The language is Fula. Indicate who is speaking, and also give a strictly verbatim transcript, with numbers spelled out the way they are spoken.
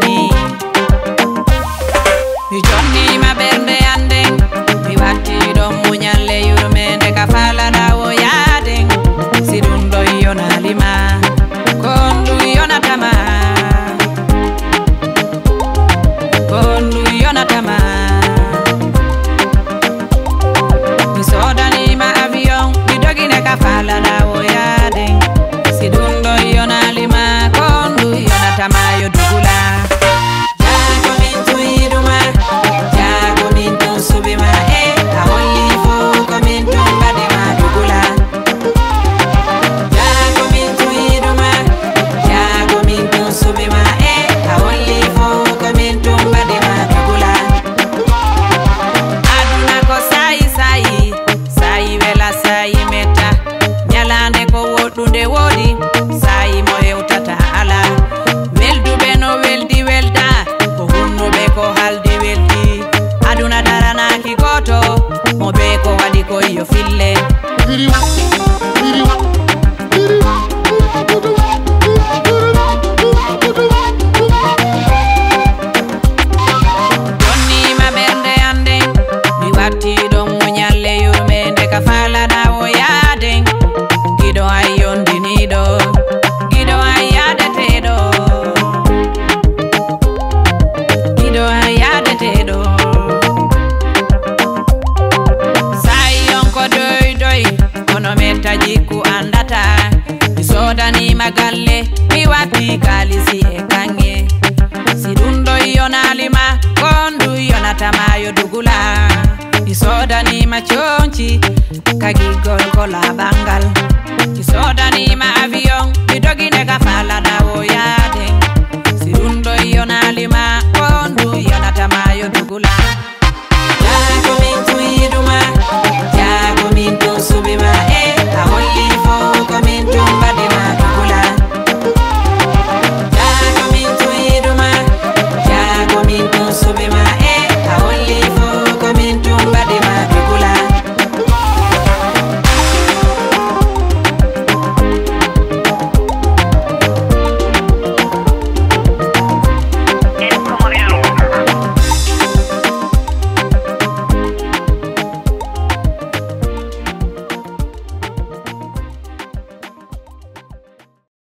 Speaker 1: ni mi jonni ma bernde ande mi watti do muñalle yurmende ka fala dawo yaden sidun do yonalima kondu yonatama kondu yonatama mi sodani ma avion mi dogine ka fala dawo yaden sidun do yonalima kondu yonatama yo dugula jago min tuiduma jago min tu subima e a holli fo ko min tumbade ma dugula jago min tuiduma jago min tu subima e a holli fo ko min tumbade ma dugula aduna ko sai sai sai wela sai meta nyalande ko wodunde wodi sai mo hewtata ala weldube no weldi welda ko hunnobe ko haldi weldi aduna daranaki goto mo be ko wadi ko yo fille jonni ma bernde ande mi watti do muñalle yurmende ka fala dawo yaden gido ayyondinido gido ayyadetedo gido ayyadetedo sai onko doy doy kono meta jikku andata mi sodani magalle mi watti kalisi e kange sidundo yonalima kondu yonatama yo dugula mi sodani ma chonchi kagigol kola bangal mi sodani ma avion mi dogine ka fala da